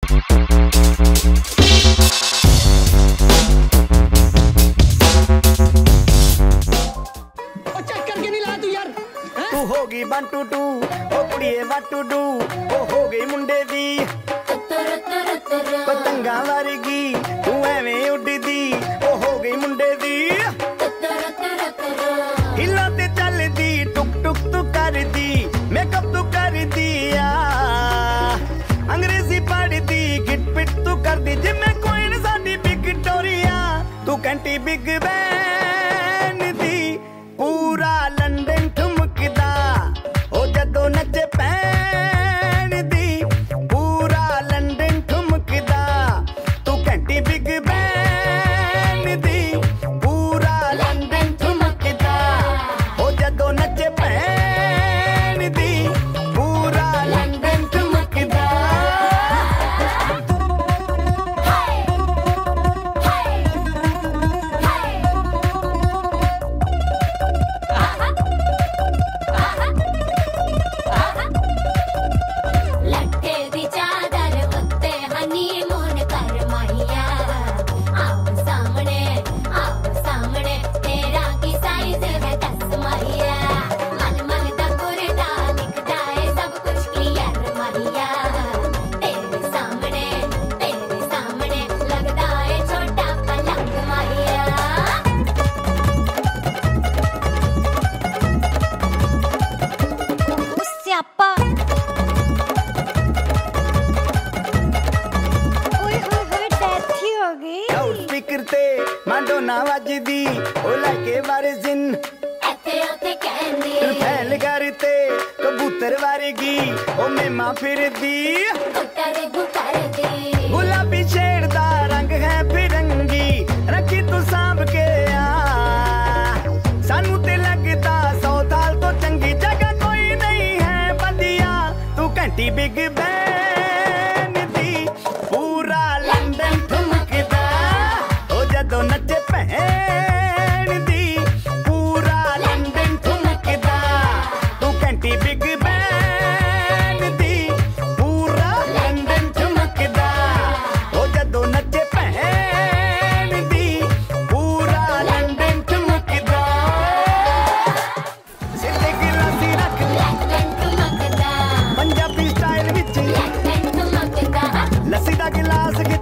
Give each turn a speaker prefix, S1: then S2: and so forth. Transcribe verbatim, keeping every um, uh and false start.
S1: तू होगी one two two ओ कुड़िए वन टू डू ओ हो गई मुंडे दी पतंगा वर्गी तू एवें उड़दी ओ हो गई मुंडे दी हिला ते चलदी टुक टुक तू करदी मेकअप तू कर दिया अंग्रेजी पढ़दी गिट पिट तू करदी जिम्मे कोई न साडी विक्टोरिया तू घंटी बिग बैन दी पूरा लंदन ठुमकदा ओ जदों नचे पैन दी पूरा लंदन ठुमकदा तू घंटी बिग बैन दी पूरा लंदन ठुमकदा ओ जदों नचे पैन दी पूरा लंदन ठुमकदा मांडोना वजदी ओ लाके वारे जिन एथे ओथे कहंदी फैल करते कबूतर वारगी ओ मेमा फिरदी गुटर गुटरदी गुलाबी शेर दा रंग है फिरंगी रखी तू सांभ के आ सानू ते लगदा सौ साल तो चंगी जगह कोई नहीं है बंदिया तू घंटी बिग बैन दी पूरा लंदन ठुमकदा ओ जदों नचे पैन दी पूरा लंदन ठुमकदा तू घंटी बिग बैन दी पूरा लंदन ठुमकदा ओ जदों नचे पैन दी पूरा लंदन ठुमकदा सिर ते गिलासी रख लंदन ठुमकदा पंजाबी स्टाइल विच लंदन ठुमकदा लस्सी दा गिलास